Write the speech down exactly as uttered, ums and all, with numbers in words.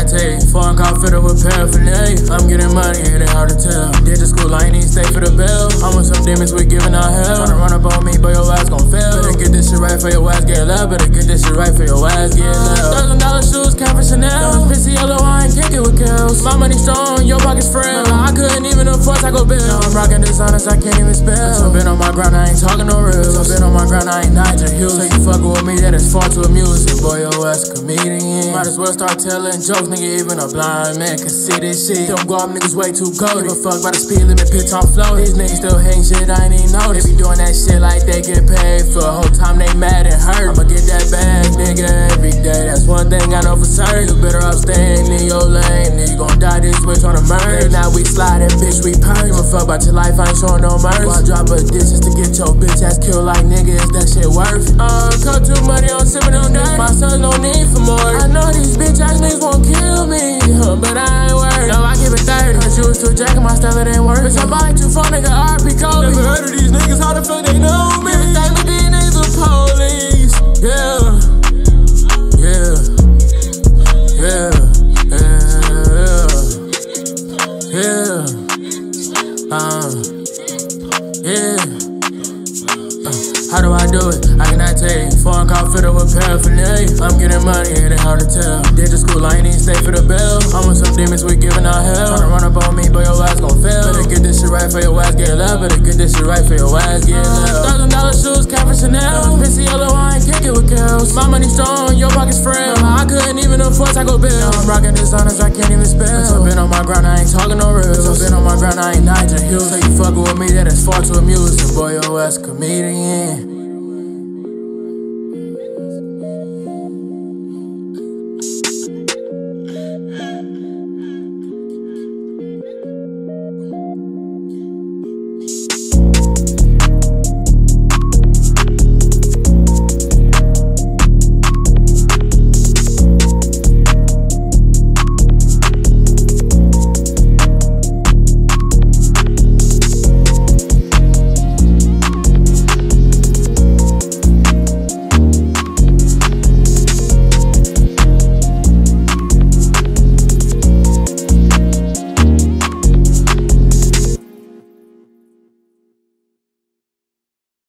tell you? Phone call fitted with paraphernalia. I'm getting money, it ain't hard to tell. Did the school, I ain't even stay for the bill. I'm with some demons, we giving out hell. Tryna run up on me, but your ass gon' fail. Better get this shit right for your ass get love. Better get this shit right for your ass get love. Thousand dollar shoes, count for Chanel. Pissy yellow, I ain't kick it with kills. My money strong, your pocket's frail. I couldn't even afford Taco Bill. Now I'm rocking dishonest, I can't even spell. So been on my ground, I ain't talking no real. So been on my ground, I ain't Nigel Hughes. So you fuckin' with me, that is far too amusing. Boy, your ass a comedian. Might as well start telling jokes, nigga. Even a blind man can see this shit. Don't go up, niggas way too cold. Give a fuck by the speed limit, pitch on flow. These niggas still hating shit, I ain't even noticed. They be doing that shit like they get paid for a whole time they mad and hurt. I'ma get that bag, nigga, every day. That's one thing I know for certain. You better off staying in your lane. Then you gon' die this way tryna murder. Now we sliding, bitch, we purge. Give a fuck about your life, I ain't showing no mercy. Why drop a dish just to get your bitch ass killed like nigga? Is that shit worth it? Uh, cut too money on sipping on dirt. My son no need for more. I know these bitch ass niggas won't kill me, but I ain't worried. No, I give it thirty. Her shoes too jacking, my style it ain't worth. Bitch, I buy too far, nigga, R P Kobe. Never heard of these niggas, how the fuck they know me? Give it thirty, but these niggas are police. Yeah, yeah, yeah, yeah, yeah, uh, yeah. How do I do it? I cannot tell you. Phone call fitted with paraphernalia. I'm getting money, it ain't hard to tell. Did the school, I ain't even stay for the bill. I'm with some demons, we giving out hell. Tryna run up on me, but your ass gon' fail. Better get this shit right for your ass get love. Better get this shit right for your ass get love. Thousand dollar shoes, count for Chanel. Pissy yellow, I ain't kick it with kills. My money strong, your pocket's frail. I couldn't even afford Taco Bill. Now I'm rocking dishonest, I can't even spell. So been on my ground, I ain't talking no real. So been on my ground, I ain't Nigel Hughes. So you fuckin' with me, that is far too amusing. Boy, your ass a comedian.